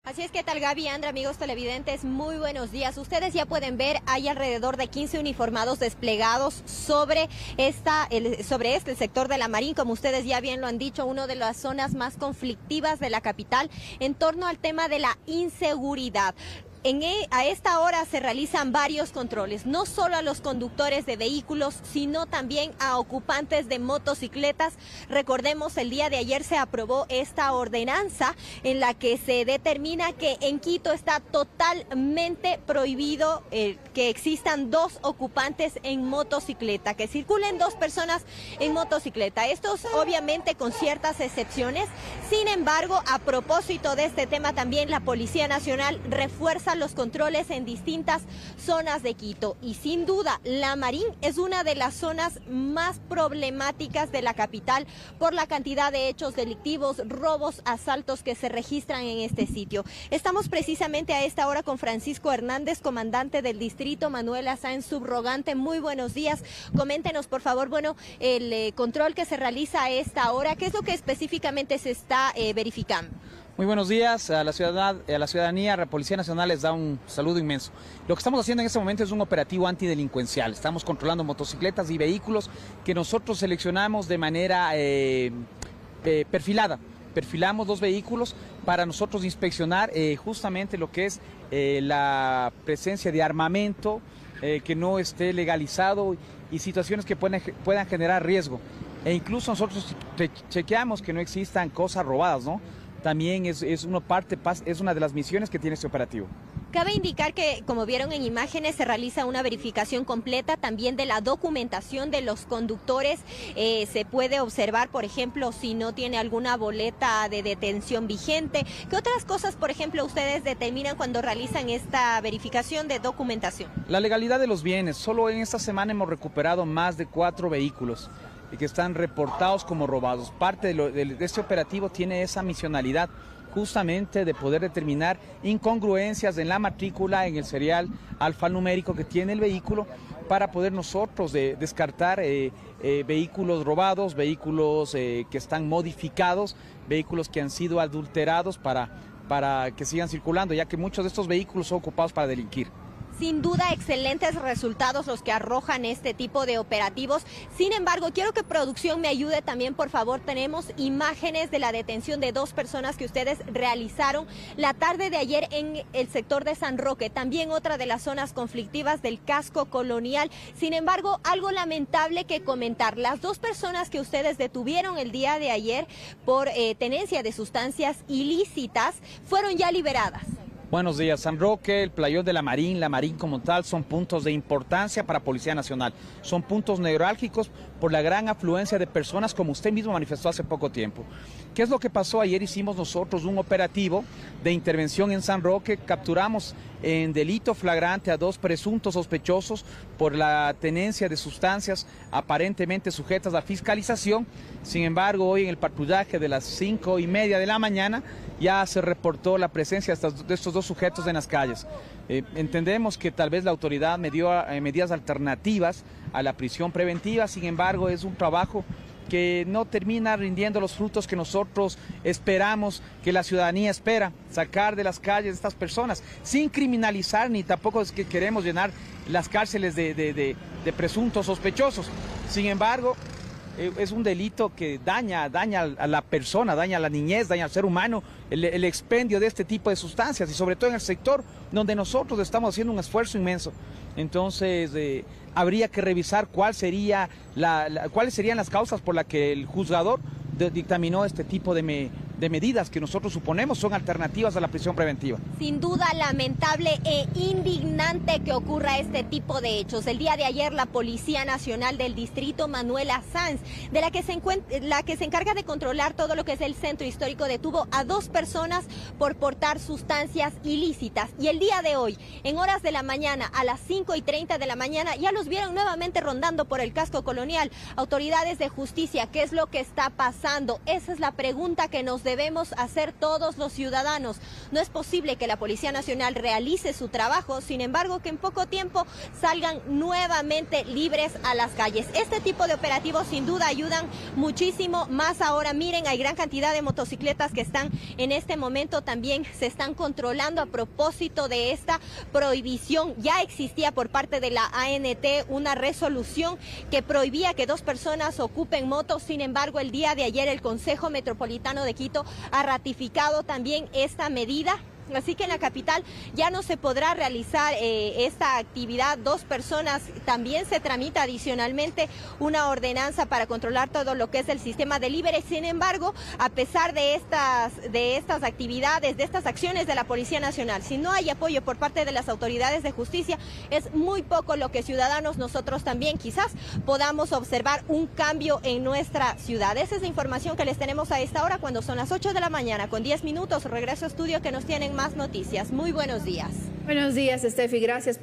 Así es que tal, Gaby, Andra, amigos televidentes, muy buenos días. Ustedes ya pueden ver, hay alrededor de 15 uniformados desplegados sobre el sector de La Marín, como ustedes ya bien lo han dicho, una de las zonas más conflictivas de la capital en torno al tema de la inseguridad. A esta hora se realizan varios controles, no solo a los conductores de vehículos, sino también a ocupantes de motocicletas. Recordemos, el día de ayer se aprobó esta ordenanza en la que se determina que en Quito está totalmente prohibido que existan dos ocupantes en motocicleta, que circulen dos personas en motocicleta. Estos obviamente con ciertas excepciones. Sin embargo, a propósito de este tema, también la Policía Nacional refuerza los controles en distintas zonas de Quito, y sin duda La Marín es una de las zonas más problemáticas de la capital por la cantidad de hechos delictivos, robos, asaltos que se registran en este sitio. Estamos precisamente a esta hora con Francisco Hernández, comandante del distrito, Manuela Sáenz, subrogante. Muy buenos días. Coméntenos, por favor, el control que se realiza a esta hora, ¿qué es lo que específicamente se está verificando? Muy buenos días a la ciudadanía. La Policía Nacional les da un saludo inmenso. Lo que estamos haciendo en este momento es un operativo antidelincuencial. Estamos controlando motocicletas y vehículos que nosotros seleccionamos de manera perfilada. Perfilamos dos vehículos para nosotros inspeccionar justamente lo que es la presencia de armamento que no esté legalizado y situaciones que puedan generar riesgo. E incluso nosotros chequeamos que no existan cosas robadas, ¿no? También es una de las misiones que tiene este operativo. Cabe indicar que, como vieron en imágenes, se realiza una verificación completa también de la documentación de los conductores. Se puede observar, por ejemplo, si no tiene alguna boleta de detención vigente. ¿Qué otras cosas, por ejemplo, ustedes determinan cuando realizan esta verificación de documentación? La legalidad de los bienes. Solo en esta semana hemos recuperado más de 4 vehículos y que están reportados como robados. Parte de este operativo tiene esa misionalidad, justamente de poder determinar incongruencias en la matrícula, en el serial alfanumérico que tiene el vehículo, para poder nosotros descartar vehículos robados, vehículos que están modificados, vehículos que han sido adulterados para que sigan circulando, ya que muchos de estos vehículos son ocupados para delinquir. Sin duda, excelentes resultados los que arrojan este tipo de operativos. Sin embargo, quiero que producción me ayude también, por favor. Tenemos imágenes de la detención de 2 personas que ustedes realizaron la tarde de ayer en el sector de San Roque, también otra de las zonas conflictivas del casco colonial. Sin embargo, algo lamentable que comentar. Las 2 personas que ustedes detuvieron el día de ayer por tenencia de sustancias ilícitas fueron ya liberadas. Buenos días. San Roque, el playón de La Marín como tal, son puntos de importancia para Policía Nacional. Son puntos neurálgicos por la gran afluencia de personas, como usted mismo manifestó hace poco tiempo. ¿Qué es lo que pasó? Ayer hicimos nosotros un operativo de intervención en San Roque. Capturamos en delito flagrante a 2 presuntos sospechosos por la tenencia de sustancias aparentemente sujetas a fiscalización. Sin embargo, hoy en el patrullaje de las 5:30 de la mañana ya se reportó la presencia de estos 2 sujetos en las calles. Entendemos que tal vez la autoridad me dio medidas alternativas a la prisión preventiva. Sin embargo, es un trabajo que no termina rindiendo los frutos que nosotros esperamos, que la ciudadanía espera, sacar de las calles a estas personas, sin criminalizar, ni tampoco es que queremos llenar las cárceles de presuntos sospechosos. Sin embargo, es un delito que daña a la persona, daña a la niñez, daña al ser humano, el expendio de este tipo de sustancias, y sobre todo en el sector donde nosotros estamos haciendo un esfuerzo inmenso. Entonces, habría que revisar cuáles serían las causas por las que el juzgador dictaminó este tipo de medidas que nosotros suponemos son alternativas a la prisión preventiva. Sin duda, lamentable e indignante que ocurra este tipo de hechos. El día de ayer, la Policía Nacional del Distrito, Manuela Sáenz, de la que se encarga de controlar todo lo que es el centro histórico, detuvo a 2 personas por portar sustancias ilícitas. Y el día de hoy, en horas de la mañana, a las 5:30 de la mañana, ya los vieron nuevamente rondando por el casco colonial. Autoridades de justicia, ¿qué es lo que está pasando? Esa es la pregunta que nos debemos hacer todos los ciudadanos. No es posible que la Policía Nacional realice su trabajo, sin embargo, que en poco tiempo salgan nuevamente libres a las calles. Este tipo de operativos sin duda ayudan muchísimo más ahora. Miren, hay gran cantidad de motocicletas que están en este momento, también se están controlando a propósito de esta prohibición. Ya existía por parte de la ANT una resolución que prohibía que dos personas ocupen motos. Sin embargo, el día de ayer el Consejo Metropolitano de Quito ha ratificado también esta medida. Así que en la capital ya no se podrá realizar esta actividad. Dos personas. También se tramita adicionalmente una ordenanza para controlar todo lo que es el sistema delivery. Sin embargo, a pesar de estas actividades, de estas acciones de la Policía Nacional, si no hay apoyo por parte de las autoridades de justicia, es muy poco lo que ciudadanos nosotros también quizás podamos observar un cambio en nuestra ciudad. Esa es la información que les tenemos a esta hora, cuando son las 8 de la mañana con 10 minutos. Regreso a estudio, que nos tienen más noticias. Muy buenos días. Buenos días, Estefi, gracias.